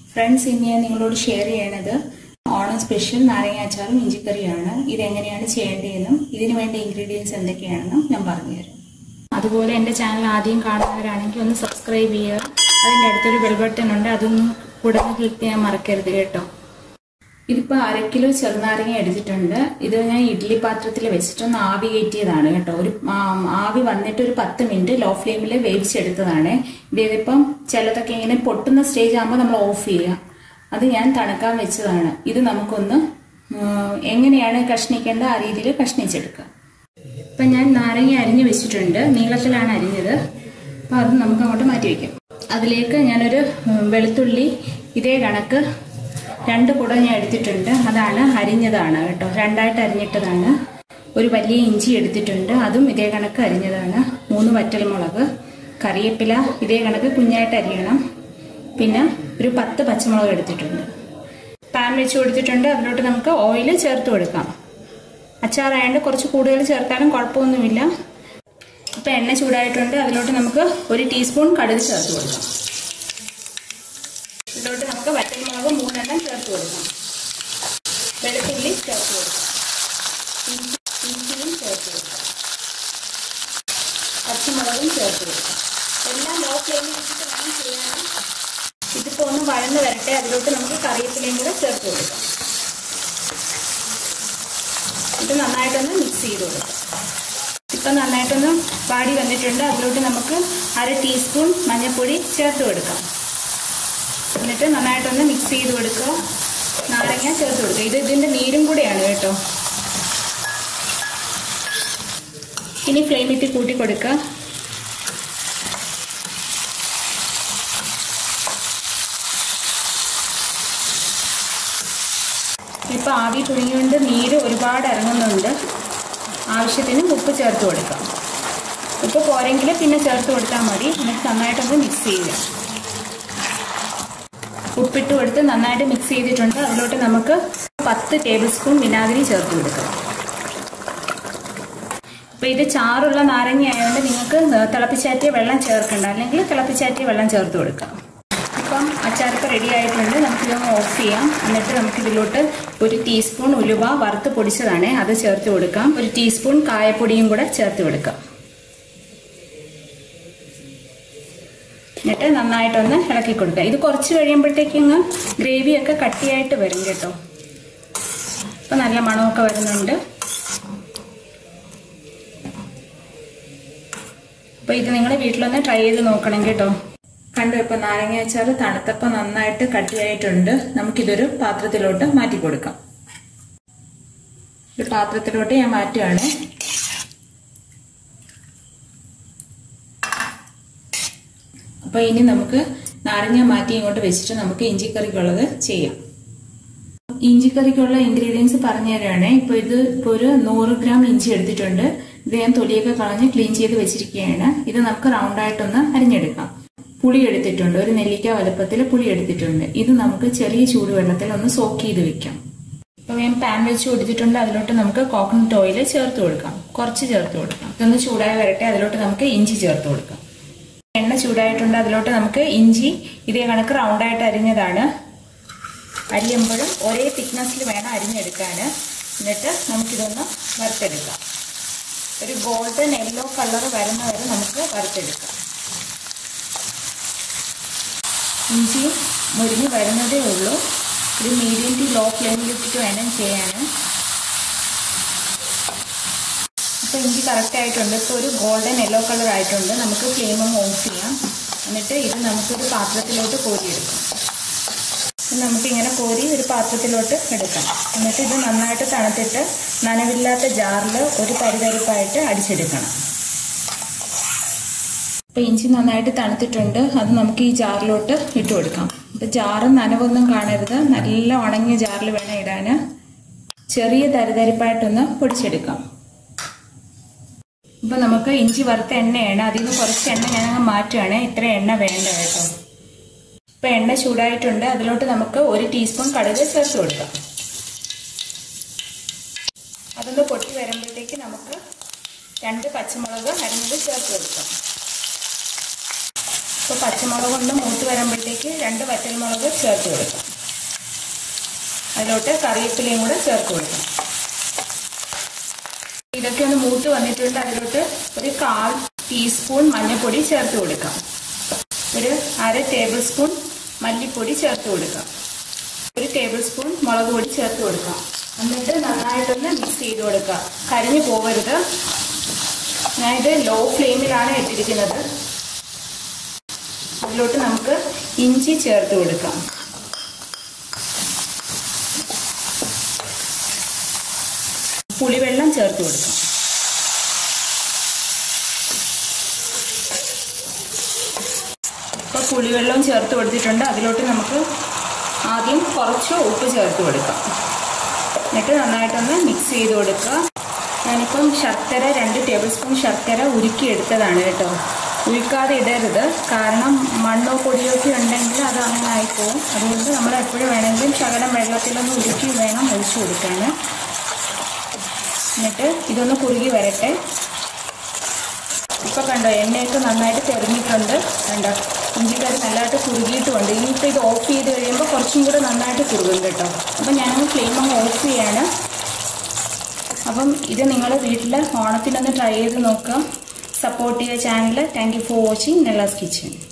Friends, ഇന്ന് ഞാൻ നിങ്ങളോട് ഷെയർ ചെയ്യണത് ഓണം സ്പെഷ്യൽ നാരങ്ങ അച്ചാറും ഇഞ്ചിക്കറിയാണ്. ഇതെങ്ങനെയാണ് ചെയ്യേണ്ടതെന്നും ഇതിനു വേണ്ട ഇൻഗ്രീഡിയൻസ് എന്തൊക്കെയാണെന്നും ഞാൻ പറഞ്ഞുതരാം. അതുപോലെ എൻ്റെ ചാനൽ ആദ്യം കാണുന്നവരാണെങ്കിൽ ഒന്ന് സബ്സ്ക്രൈബ് ചെയ്യുക. അതിൻ്റെ അടുത്തൊരു ബെൽ ബട്ടൺ ഉണ്ട്, അതൊന്നും കൂടെ ക്ലിക്ക് ചെയ്യാൻ മറക്കരുത് കേട്ടോ. ഇതിപ്പോൾ 1/2 കിലോ ചെറുനാരങ്ങ എടുത്തിട്ടുണ്ട്. ഇത് ഞാൻ ഇഡ്ഡലി പാത്രത്തിൽ വെച്ചിട്ടൊന്ന് ആവി കയറ്റിയതാണ് കേട്ടോ. ഒരു ആവി വന്നിട്ട് ഒരു 10 മിനിറ്റ് ലോ ഫ്ലെയിമിൽ വേവിച്ചെടുത്തതാണ്. ഇതിപ്പം ചിലതൊക്കെ ഇങ്ങനെ പൊട്ടുന്ന സ്റ്റേജ് ആകുമ്പോൾ നമ്മൾ ഓഫ് ചെയ്യുക. അത് ഞാൻ തണുക്കാൻ വെച്ചതാണ്. ഇത് നമുക്കൊന്ന് എങ്ങനെയാണ് കഷ്ണിക്കേണ്ട ആ രീതിയിൽ കഷ്ണിച്ചെടുക്കുക. ഇപ്പം ഞാൻ നാരങ്ങ അരിഞ്ഞ് വെച്ചിട്ടുണ്ട്. നീളത്തിലാണ് അരിഞ്ഞത്. അപ്പം അത് നമുക്ക് അങ്ങോട്ട് മാറ്റി വയ്ക്കാം. അതിലേക്ക് ഞാനൊരു വെളുത്തുള്ളി ഇതേ കണക്ക് 2 കുട ഞാൻ എടുത്തിട്ടുണ്ട്. അതാണ് അരിഞ്ഞതാണ് കേട്ടോ, 2ആയിട്ട് അരിഞ്ഞിട്ടതാണ്. ഒരു വലിയ ഇഞ്ചി എടുത്തിട്ടുണ്ട്, അതും ഇതേ കണക്ക് അരിഞ്ഞതാണ്. 3 വറ്റൽമുളക്, കറിവേപ്പില ഇതേ കണക്ക് കുഞ്ഞായിട്ട് അരിയണം. പിന്നെ ഒരു 10 പച്ചമുളക് എടുത്തിട്ടുണ്ട്. പാൻ വെച്ച് കൊടുത്തിട്ടുണ്ട്. അതിലോട്ട് നമുക്ക് ഓയിൽ ചേർത്ത് കൊടുക്കാം. അച്ചാറായതുകൊണ്ട് കുറച്ച് കൂടുതൽ ചേർത്താലും കുഴപ്പമൊന്നുമില്ല. ഇപ്പം എണ്ണ ചൂടായിട്ടുണ്ട്. അതിലോട്ട് നമുക്ക് 1 ടീസ്പൂൺ കടുക് ചേർത്ത് കൊടുക്കാം. ഇതിലോട്ട് നമുക്ക് വറ്റൽമുളക് 3 എണ്ണം ചേർത്ത് കൊടുക്കാം. വെളുത്തുള്ളി ചേർത്ത് കൊടുക്കാം. ഇഞ്ചിയും ചേർത്ത് കൊടുക്കാം. പച്ചമുളകും ചേർത്ത് കൊടുക്കാം. എല്ലാം ലോ ഫ്ലെയിമിൽ വെച്ചിട്ട് വേണം ചെയ്യാൻ. ഇതിപ്പോൾ ഒന്ന് വഴന്ന് വരട്ടെ. അതിലോട്ട് നമുക്ക് കറിവേപ്പിലയും കൂടെ ചേർത്ത് കൊടുക്കാം. ഇത് നന്നായിട്ടൊന്ന് മിക്സ് ചെയ്ത് കൊടുക്കാം. ഇപ്പം നന്നായിട്ടൊന്ന് വാടി വന്നിട്ടുണ്ട്. അതിലോട്ട് നമുക്ക് 1/2 ടീസ്പൂൺ മഞ്ഞൾപ്പൊടി ചേർത്ത് കൊടുക്കാം. എന്നിട്ട് നന്നായിട്ടൊന്ന് മിക്സ് ചെയ്ത് കൊടുക്കുക. നാരങ്ങ ചേർത്ത് കൊടുക്കുക. ഇതിൻ്റെ നീരും കൂടെയാണ് കേട്ടോ. ഇനി ഫ്ലെയിം ഇട്ട് കൂട്ടി കൊടുക്കുക. ഇപ്പം ആവി പുഴുങ്ങിക്കൊണ്ട് നീര് ഒരുപാട് ഇറങ്ങുന്നുണ്ട്. ആവശ്യത്തിന് ഉപ്പ് ചേർത്ത് കൊടുക്കാം. ഉപ്പ് പോരെങ്കിൽ പിന്നെ ചേർത്ത് കൊടുത്താൽ മതി. എന്നിട്ട് നന്നായിട്ടൊന്ന് മിക്സ് ചെയ്യുക. ഉപ്പിട്ട് കൊടുത്ത് നന്നായിട്ട് മിക്സ് ചെയ്തിട്ടുണ്ട്. അതിലോട്ട് നമുക്ക് 10 ടേബിൾ സ്പൂൺ വിനാഗിരി ചേർത്ത് കൊടുക്കാം. അപ്പോൾ ഇത് ചാറുള്ള നാരങ്ങ ആയതുകൊണ്ട് നിങ്ങൾക്ക് തിളപ്പിച്ചാറ്റിയ വെള്ളം ചേർക്കണ്ട, അല്ലെങ്കിൽ തിളപ്പിച്ചാറ്റിയ വെള്ളം ചേർത്ത് കൊടുക്കാം. ഇപ്പം അച്ചാറൊക്കെ റെഡി ആയിട്ടുണ്ട്. നമുക്കിതൊന്ന് ഓഫ് ചെയ്യാം. എന്നിട്ട് നമുക്കിതിലോട്ട് 1 ടീസ്പൂൺ ഉലുവ വറുത്ത് പൊടിച്ചതാണ്, അത് ചേർത്ത് കൊടുക്കാം. 1 ടീസ്പൂൺ കായപ്പൊടിയും കൂടെ ചേർത്ത് കൊടുക്കാം. എന്നിട്ട് നന്നായിട്ടൊന്ന് ഇളക്കി കൊടുക്കുക. ഇത് കുറച്ച് കഴിയുമ്പോഴത്തേക്കും ഗ്രേവിയൊക്കെ കട്ടിയായിട്ട് വരും കേട്ടോ. ഇപ്പം നല്ല മണമൊക്കെ വരുന്നുണ്ട്. അപ്പോൾ ഇത് നിങ്ങൾ വീട്ടിലൊന്ന് ട്രൈ ചെയ്ത് നോക്കണം കേട്ടോ. കണ്ടു, ഇപ്പം നാരങ്ങ അച്ചാർ തണുത്തപ്പോൾ നന്നായിട്ട് കട്ടിയായിട്ടുണ്ട്. നമുക്കിതൊരു പാത്രത്തിലോട്ട് മാറ്റി കൊടുക്കാം. ഒരു പാത്രത്തിലോട്ട് ഞാൻ മാറ്റുകയാണ്. അപ്പോൾ ഇനി നമുക്ക് നാരങ്ങ മാറ്റി ഇങ്ങോട്ട് വെച്ചിട്ട് നമുക്ക് ഇഞ്ചിക്കറിക്കുള്ളത് ചെയ്യാം. ഇഞ്ചിക്കറിക്കുള്ള ഇൻഗ്രീഡിയൻസ് പറഞ്ഞു തരാണ്. ഇപ്പോൾ ഒരു 100 ഗ്രാം ഇഞ്ചി എടുത്തിട്ടുണ്ട്. ഇത് ഞാൻ തൊലിയൊക്കെ കളഞ്ഞ് ക്ലീൻ ചെയ്ത് വെച്ചിരിക്കുകയാണ്. ഇത് നമുക്ക് റൗണ്ടായിട്ടൊന്ന് അരിഞ്ഞെടുക്കാം. പുളി എടുത്തിട്ടുണ്ട്, ഒരു നെല്ലിക്ക വലുപ്പത്തിൽ പുളി എടുത്തിട്ടുണ്ട്. ഇത് നമുക്ക് ചെറിയ ചൂടുവെള്ളത്തിൽ ഒന്ന് സോക്ക് ചെയ്ത് വെക്കാം. അപ്പോൾ ഞാൻ പാൻ വെച്ച് കൊടുത്തിട്ടുണ്ട്. അതിലോട്ട് നമുക്ക് കോക്കനട്ട് ഓയിൽ ചേർത്ത് കൊടുക്കാം. കുറച്ച് ചേർത്ത് കൊടുക്കാം. ഇതൊന്ന് ചൂടായി വരട്ടെ. അതിലോട്ട് നമുക്ക് ഇഞ്ചി ചേർത്ത് കൊടുക്കാം. എണ്ണ ചൂടായിട്ടുണ്ട്. അതിലോട്ട് നമുക്ക് ഇഞ്ചി ഇതേ കണക്ക് റൗണ്ടായിട്ട് അരിഞ്ഞതാണ്. അരിയുമ്പോഴും ഒരേ തിക്നെസ്സിൽ വേണം അരിഞ്ഞെടുക്കാൻ. എന്നിട്ട് നമുക്കിതൊന്ന് വറുത്തെടുക്കാം. ഒരു ഗോൾഡൻ യെല്ലോ കളർ വരുന്ന വരെ നമുക്ക് വറുത്തെടുക്കാം. ഇഞ്ചി മുരിഞ്ഞ് വരുന്നതേ ഉള്ളൂ. ഒരു മീഡിയം ടു ലോ ഫ്ലെയിമിൽ ഇട്ടിട്ട് വേണം ചെയ്യാൻ. ഇപ്പോൾ ഇഞ്ചി കറക്റ്റ് ആയിട്ടുണ്ട്. ഇപ്പോൾ ഒരു ഗോൾഡൻ യെല്ലോ കളർ ആയിട്ടുണ്ട്. നമുക്ക് ഫ്ലെയിം ഒന്ന് ഓഫ് ചെയ്യാം. എന്നിട്ട് ഇത് നമുക്കൊരു പാത്രത്തിലോട്ട് കോരിയെടുക്കാം. നമുക്കിങ്ങനെ കോരി ഒരു പാത്രത്തിലോട്ട് എടുക്കാം. എന്നിട്ട് ഇത് നന്നായിട്ട് തണുത്തിട്ട് നനവില്ലാത്ത ജാറിൽ ഒരു തരിതരിപ്പായിട്ട് അടിച്ചെടുക്കണം. ഇപ്പോൾ ഇഞ്ചി നന്നായിട്ട് തണുത്തിട്ടുണ്ട്. അത് നമുക്ക് ഈ ജാറിലോട്ട് ഇട്ട് കൊടുക്കാം. അപ്പോൾ ജാറ് നനവൊന്നും കാണരുത്. നല്ല ഉണങ്ങിയ ജാറിൽ വേണം ഇടാൻ. ചെറിയ തരിതരിപ്പായിട്ടൊന്ന് പൊടിച്ചെടുക്കാം. ഇപ്പോൾ നമുക്ക് ഇഞ്ചി വറുത്ത എണ്ണയാണ്. അതിൽ നിന്ന് കുറച്ച് എണ്ണ ഞാനങ്ങ് മാറ്റുകയാണ്. ഇത്ര എണ്ണ വേണ്ട കേട്ടോ. ഇപ്പോൾ എണ്ണ ചൂടായിട്ടുണ്ട്. അതിലോട്ട് നമുക്ക് 1 ടീസ്പൂൺ കടുക് ചേർത്ത് കൊടുക്കാം. അതൊന്ന് പൊട്ടി വരുമ്പോഴത്തേക്ക് നമുക്ക് 2 പച്ചമുളക് അരിഞ്ഞത് ചേർത്ത് കൊടുക്കാം. അപ്പോൾ പച്ചമുളക് ഒന്ന് മൂത്ത് വരുമ്പോഴത്തേക്ക് 2 വറ്റൽമുളക് ചേർത്ത് കൊടുക്കാം. അതിലോട്ട് കറിവേപ്പിലയും കൂടെ ചേർത്ത് കൊടുക്കാം. ഇതൊക്കെ ഒന്ന് മൂത്ത് വന്നിട്ടുണ്ട്. അതിലോട്ട് ഒരു 1/4 ടീസ്പൂൺ മഞ്ഞൾപ്പൊടി ചേർത്ത് കൊടുക്കാം. ഒരു 1/2 ടേബിൾ സ്പൂൺ മല്ലിപ്പൊടി ചേർത്ത് കൊടുക്കാം. 1 ടേബിൾ സ്പൂൺ മുളക് പൊടി ചേർത്ത് കൊടുക്കാം. എന്നിട്ട് നന്നായിട്ടൊന്ന് മിക്സ് ചെയ്ത് കൊടുക്കുക. കരിഞ്ഞു പോകരുത്. ഞാനിത് ലോ ഫ്ലെയിമിലാണ് ഇട്ടിരിക്കുന്നത്. അതിലോട്ട് നമുക്ക് ഇഞ്ചി ചേർത്ത് കൊടുക്കാം. പുളിവെള്ളം ചേർത്ത് കൊടുക്കാം. ഇപ്പോൾ പുളിവെള്ളം ചേർത്ത് കൊടുത്തിട്ടുണ്ട്. അതിലോട്ട് നമുക്ക് ആദ്യം കുറച്ച് ഉപ്പ് ചേർത്ത് കൊടുക്കാം. എന്നിട്ട് നന്നായിട്ടൊന്ന് മിക്സ് ചെയ്ത് കൊടുക്കുക. ഞാനിപ്പം ശർക്കര 2 ടേബിൾ സ്പൂൺ ശർക്കര ഉരുക്കിയെടുത്തതാണ് കേട്ടോ. ഉരുക്കാതെ ഇടരുത്. കാരണം മണ്ണോ പൊടിയോ ഒക്കെ ഉണ്ടെങ്കിൽ അത് അങ്ങനെ ആയിപ്പോവും. അതുകൊണ്ട് നമ്മൾ എപ്പോഴും വേണമെങ്കിലും ശകലം വെള്ളത്തിലൊന്ന് ഉരുക്കി വേണം ഒഴിച്ചു കൊടുക്കാൻ. എന്നിട്ട് ഇതൊന്ന് കുറുകി വരട്ടെ. ഇപ്പോൾ കണ്ടോ എണ്ണയൊക്കെ നന്നായിട്ട് തെറിഞ്ഞിട്ടുണ്ട്. കണ്ടോ ഇഞ്ചിക്കറി നല്ലതായിട്ട് കുറുകിയിട്ടുമുണ്ട്. ഇനിയിപ്പോൾ ഇത് ഓഫ് ചെയ്ത് കഴിയുമ്പോൾ കുറച്ചും കൂടെ നന്നായിട്ട് കുറുകും കേട്ടോ. അപ്പം ഞാൻ ഫ്ലെയിം അങ്ങ് ഓഫ് ചെയ്യാണ്. അപ്പം ഇത് നിങ്ങൾ വീട്ടിൽ ഓണത്തിനൊന്ന് ട്രൈ ചെയ്ത് നോക്കുക. സപ്പോർട്ട് ചെയ്യുക channel. Thank you for watching Nellas kitchen.